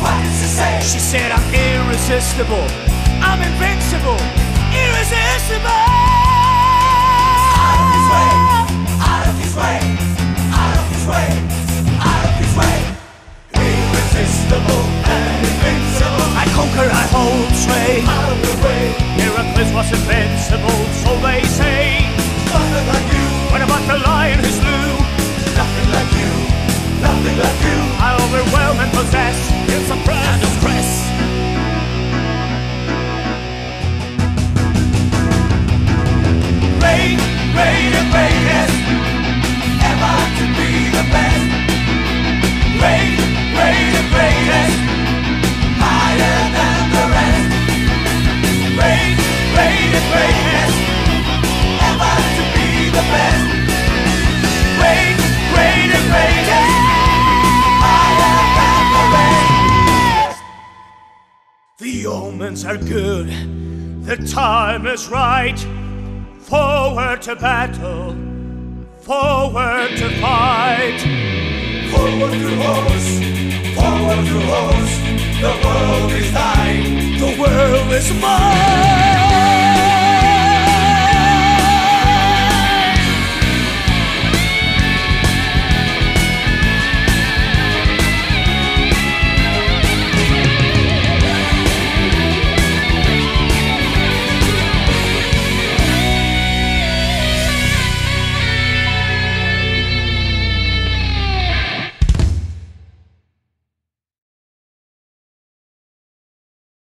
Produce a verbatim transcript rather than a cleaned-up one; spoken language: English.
What does she say? She said I'm irresistible, I'm invincible, irresistible. Out of his way, out of his way, out of his way, out of his way. Irresistible and invincible. I conquer, I hold sway. Out of the way. Heracles was invincible, so they say. Nothing like you. What about the lion who slew? Nothing like you. Nothing like you. I overwhelm and possess, and suppress and oppress. Great, great and greatest, ever to be the best. Great, great and greatest, higher than the rest. Great, great and greatest, ever to be the best. Great, great and greatest, higher than the rest. The omens are good, the time is right. Forward to battle, forward to fight. Forward to horse, forward to horse, the world is thine. The world is mine.